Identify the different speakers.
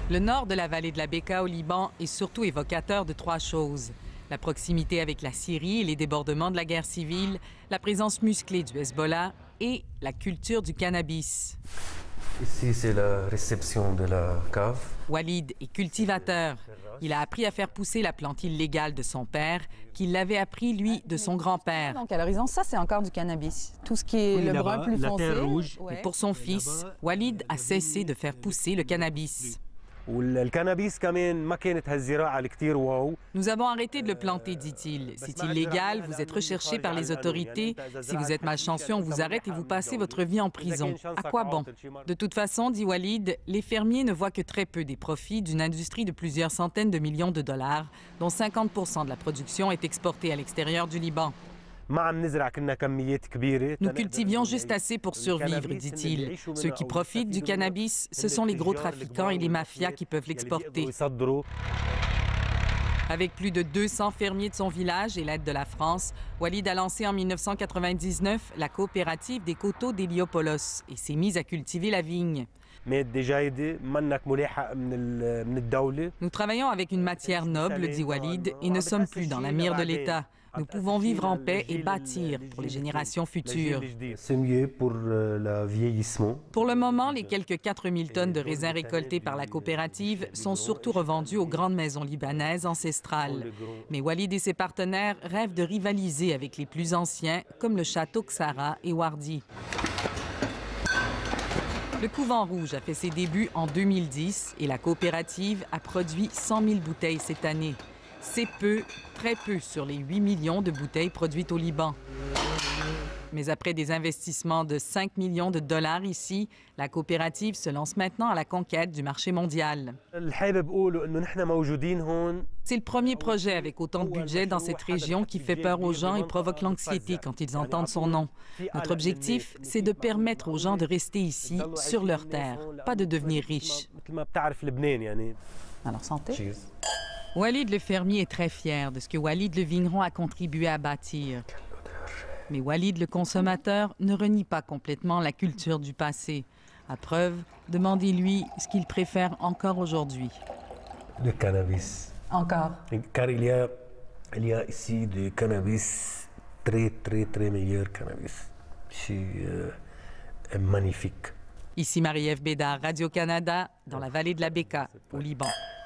Speaker 1: Le nord de la vallée de la Bekaa au Liban est surtout évocateur de trois choses. La proximité avec la Syrie et les débordements de la guerre civile, la présence musclée du Hezbollah et la culture du cannabis.
Speaker 2: Ici, c'est la réception de la cave.
Speaker 1: Walid est cultivateur. Il a appris à faire pousser la plante illégale de son père, qu'il l'avait appris, lui, de son grand-père.
Speaker 3: Donc, à l'horizon, ça, c'est encore du cannabis. Tout ce qui est le brun plus foncé.
Speaker 4: La terre rouge.
Speaker 1: Et pour son fils, Walid a cessé de faire pousser le cannabis. Nous avons arrêté de le planter, dit-il. C'est illégal, vous êtes recherché par les autorités. Si vous êtes malchanceux, on vous arrête et vous passez votre vie en prison. À quoi bon? De toute façon, dit Walid, les fermiers ne voient que très peu des profits d'une industrie de plusieurs centaines de millions de dollars, dont 50 de la production est exportée à l'extérieur du Liban. Nous cultivions juste assez pour survivre, dit-il. Ceux qui profitent du cannabis, ce sont les gros trafiquants et les mafias qui peuvent l'exporter. Avec plus de 200 fermiers de son village et l'aide de la France, Walid a lancé en 1999 la coopérative des coteaux d'Héliopolis et s'est mise à cultiver la vigne. Nous travaillons avec une matière noble, dit Walid, et ne sommes plus dans la mire de l'État. Nous pouvons vivre en paix et bâtir pour les générations futures.
Speaker 2: C'est mieux pour le vieillissement.
Speaker 1: Pour le moment, les quelques 4000 tonnes de raisins récoltés par la coopérative sont surtout revendues aux grandes maisons libanaises ancestrales. Mais Walid et ses partenaires rêvent de rivaliser avec les plus anciens, comme le château Ksara et Wardi. Le Couvent Rouge a fait ses débuts en 2010 et la coopérative a produit 100 000 bouteilles cette année. C'est peu, très peu sur les 8 millions de bouteilles produites au Liban. Mais après des investissements de 5 millions de dollars ici, la coopérative se lance maintenant à la conquête du marché mondial. C'est le premier projet avec autant de budget dans cette région qui fait peur aux gens et provoque l'anxiété quand ils entendent son nom. Notre objectif, c'est de permettre aux gens de rester ici, sur leur terre, pas de devenir riches.
Speaker 3: Alors, santé.
Speaker 2: Cheers.
Speaker 1: Walid le fermier est très fier de ce que Walid le vigneron a contribué à bâtir. Mais Walid le consommateur ne renie pas complètement la culture du passé. À preuve, demandez-lui ce qu'il préfère encore aujourd'hui.
Speaker 2: Le cannabis.
Speaker 3: Encore.
Speaker 2: Car il y a ici du cannabis très meilleur cannabis. C'est magnifique.
Speaker 1: Ici Marie-Ève Bédard, Radio-Canada, dans la vallée de la Bekaa, au Liban.